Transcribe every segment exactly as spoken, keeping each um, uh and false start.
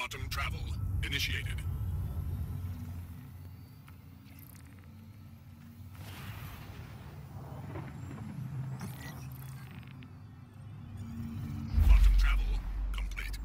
Quantum travel initiated. Quantum travel complete.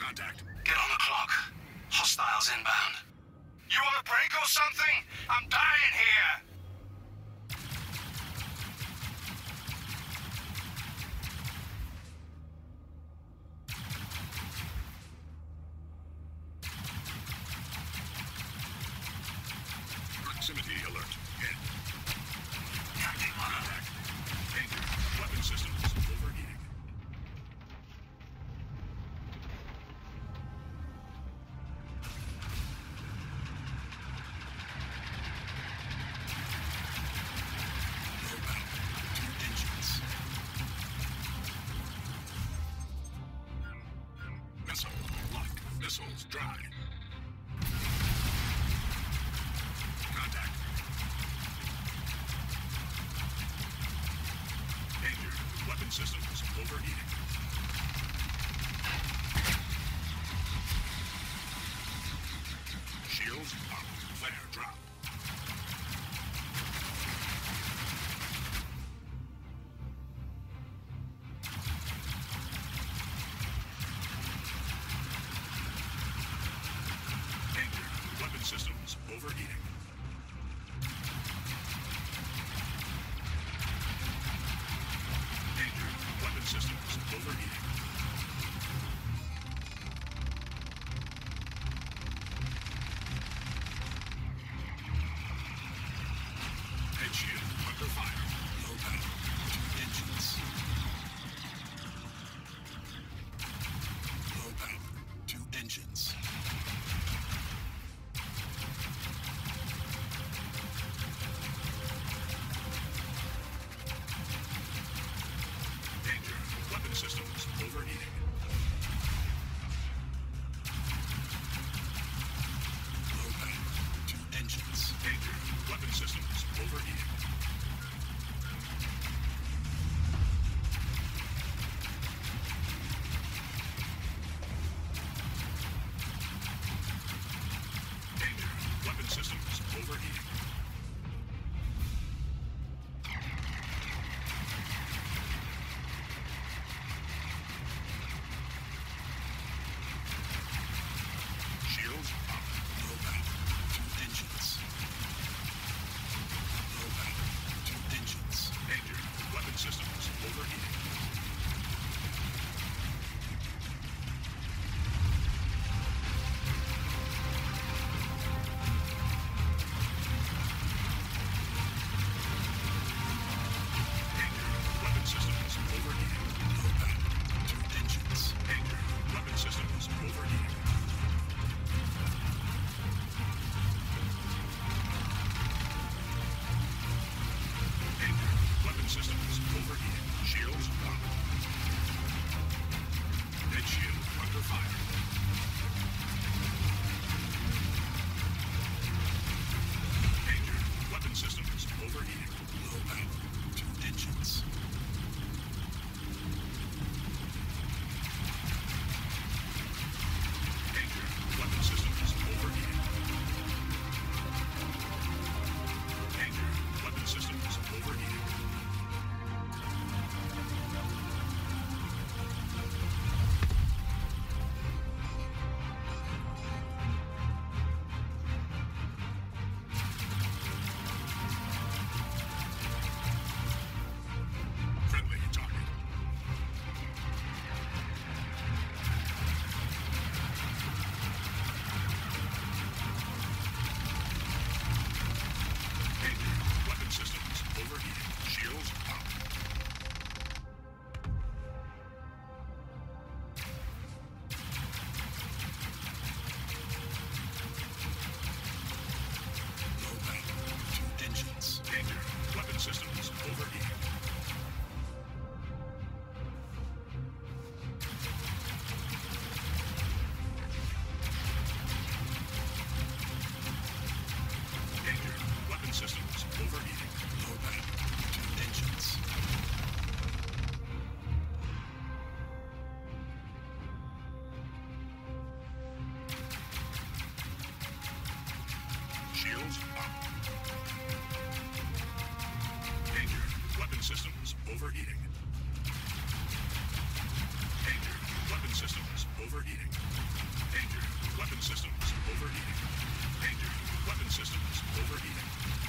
Contact. Get on the clock. Hostiles inbound. You want a break or something? I'm dying here! Proximity alert. Hit. Contact. Danger. Weapon systems overheating. Missile locked. Missiles dry. Contact. Danger. Weapon systems overheating. Shields up. Flare drop. Danger. Weapon systems overheating. Danger. Weapon systems overheating. Head shield under fire. Low power. Two engines. Low power. Two engines. Danger. Weapon systems overheating. Low power. Two engines. Danger. Weapon systems overheating. Danger. Weapon systems overheating. Shields up. Low power. Two engines. Low power. Two engines. Danger. Weapon systems overheating. Danger. Weapon systems overheating. Low power. Two engines. Danger. Weapon systems overheating. Danger. Weapon systems overheating. Shields up. Head shield under fire. Danger. Weapon systems overheating. Low power. Two engines. Danger. Weapon systems overheating. Danger. Weapon systems overheating. Friendly target. Danger. Weapon systems overheating. Shields up. Low power. Two engines. Danger. Weapon systems overheating. Danger. Weapon systems overheating. Low power. Two engines. Shields up. Danger. Weapon systems overheating. Danger. Weapon systems overheating. Danger. Weapon systems overheating. Danger. Weapon systems overheating.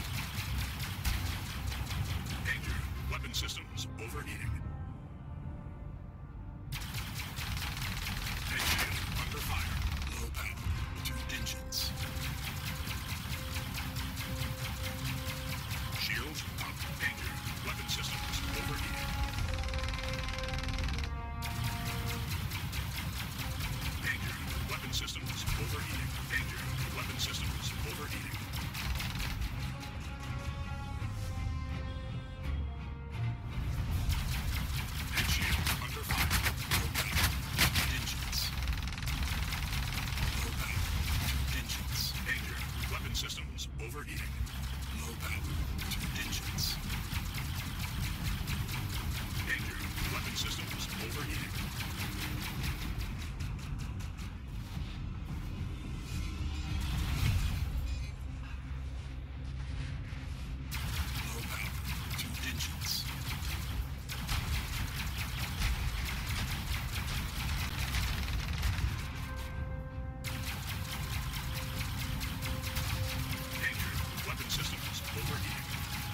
Danger. Weapon systems overheating. Head shield under fire. Low power. Two engines. Shields up. Danger. Weapon systems overheating. Danger. Weapon systems overheating. Danger. Weapon systems overheating. Head shield under fire. Low power. Engines. Low power. Engines. Danger. Weapon systems overheating. Low power. Two engines. Danger. Weapon systems overheating. Low power. Two engines. Danger. Weapon systems overheating.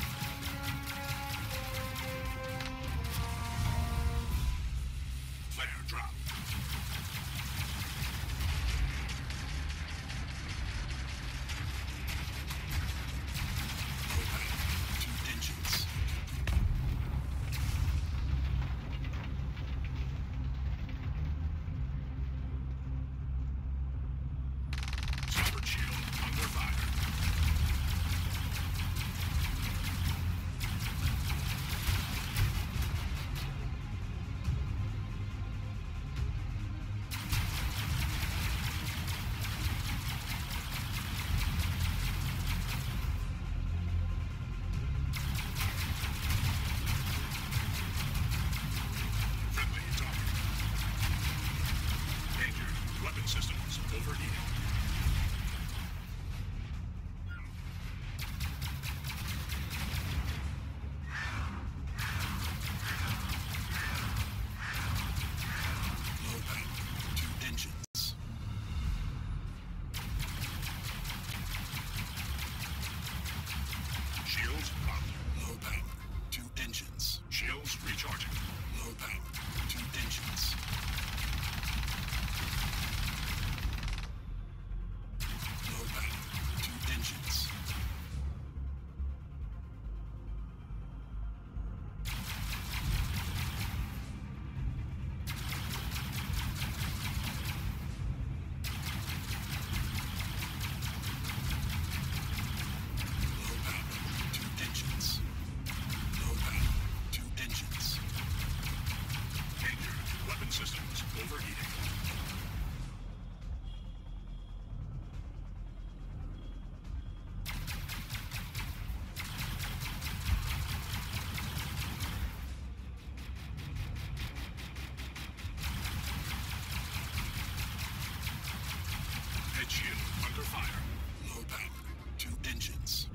Flare drop. Low power. Two engines. Starboard shield under fire. Friendly target. Danger. Weapon systems overheating. Low power. Two engines. Shields up. Low power. Two engines. Shields recharging. Low power. Two engines. Low power. Two engines. Low power. Two engines. Low power. Two engines. Danger. Weapon systems overheating. Head shield under fire. Low power. Two engines.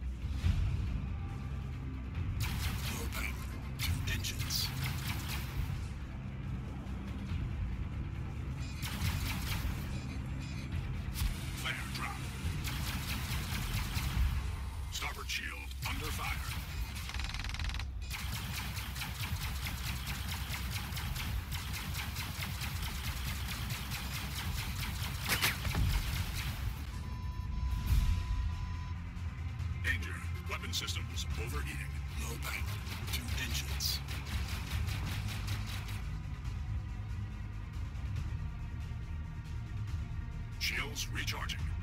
Low power. Two engines. Flare drop. Starboard shield under fire. Danger. Weapon systems overheating. Low power. Two engines. Shields recharging.